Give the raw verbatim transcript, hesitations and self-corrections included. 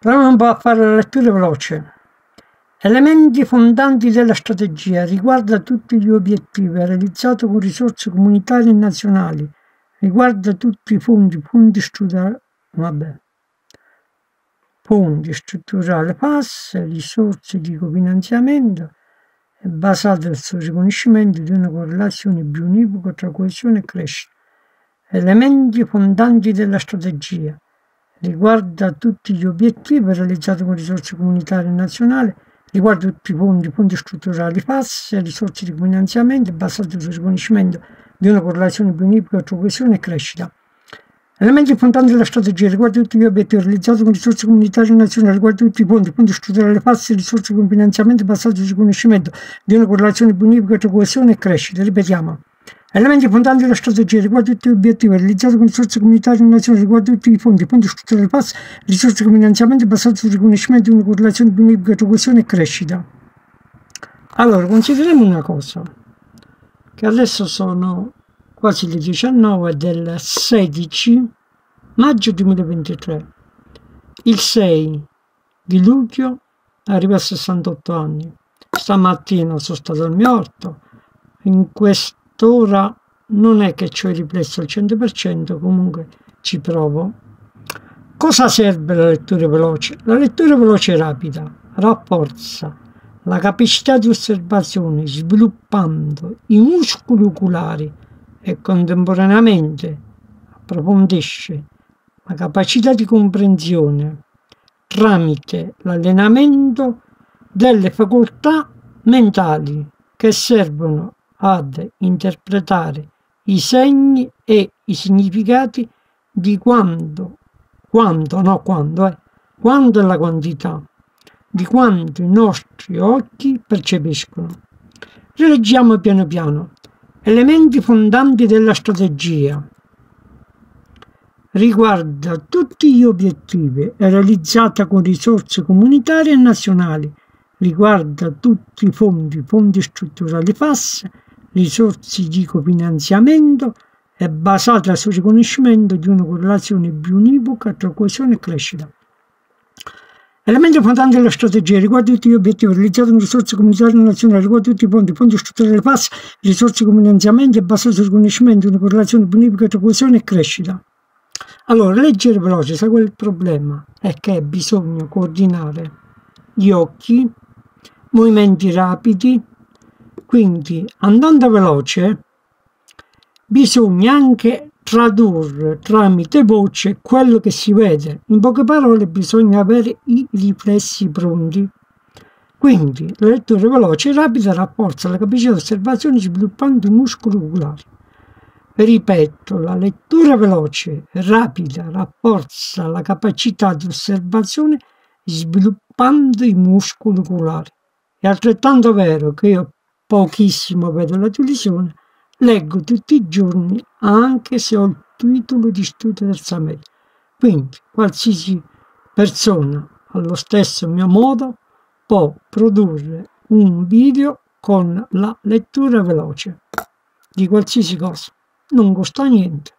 Proviamo un po' a fare la lettura veloce. Elementi fondanti della strategia. Riguarda tutti gli obiettivi. È realizzato con risorse comunitarie e nazionali. Riguarda tutti i fondi, fondi strutturali, vabbè, fondi strutturali F A S, risorse di cofinanziamento. È basato sul riconoscimento di una correlazione più univoca tra coesione e crescita. Elementi fondanti della strategia. Riguarda tutti gli obiettivi realizzati con risorse comunitarie e nazionali, riguarda tutti i fondi, fondi strutturali F A S, risorse di finanziamento basate sul riconoscimento di una correlazione più univoca tra coesione e crescita. Elementi fondanti della strategia. Riguarda tutti gli obiettivi realizzati con risorse comunitarie e nazionali, riguarda tutti i fondi, fondi strutturali F A S, risorse di finanziamento basate sul riconoscimento di una correlazione più univoca tra coesione e crescita. Ripetiamo. Elementi fondanti della strategia. Riguarda tutti gli obiettivi realizzati con risorse comunitarie e nazionali, riguarda tutti i fondi, fondi strutturali F A S, risorse di finanziamento basate sul riconoscimento di una correlazione più univoca tra coesione e crescita. Allora, consideriamo una cosa, che adesso sono quasi le diciannove del sedici maggio duemilaventitré. Il sei di luglio arriva a sessantotto anni. Stamattina sono stato al mio orto. In quest'ora non è che ci ho riflesso al cento per cento, comunque ci provo. Cosa serve la lettura veloce? La lettura veloce e rapida rafforza la capacità di osservazione, sviluppando i muscoli oculari e contemporaneamente approfondisce la capacità di comprensione tramite l'allenamento delle facoltà mentali che servono ad interpretare i segni e i significati di quando, quando, no quando, eh, quando è la quantità, di quanto i nostri occhi percepiscono. Rileggiamo piano piano. Elementi fondanti della strategia. Riguarda tutti gli obiettivi, è realizzata con risorse comunitarie e nazionali, riguarda tutti i fondi, fondi strutturali F A S, risorse di cofinanziamento, è basata sul riconoscimento di una correlazione più univoca tra coesione e crescita. Elementi fondanti della strategia. Riguarda tutti gli obiettivi realizzati con risorse comunitarie e nazionali, riguarda tutti i fondi, fondi strutturali F A S, risorse di cofinanziamento, è basata sul riconoscimento di una correlazione più univoca tra coesione e crescita. Allora, leggere veloce, sai qual è il problema? È che bisogna coordinare gli occhi, movimenti rapidi, quindi andando veloce bisogna anche tradurre tramite voce quello che si vede. In poche parole bisogna avere i riflessi pronti. Quindi la lettura veloce e rapida rafforza la capacità di osservazione sviluppando i muscoli oculari. Ripeto, la lettura veloce e rapida rafforza la capacità di osservazione sviluppando i muscoli oculari. È altrettanto vero che io pochissimo vedo la televisione, leggo tutti i giorni anche se ho il titolo di studio terza media. Quindi qualsiasi persona allo stesso mio modo può produrre un video con la lettura veloce di qualsiasi cosa. Non costa niente.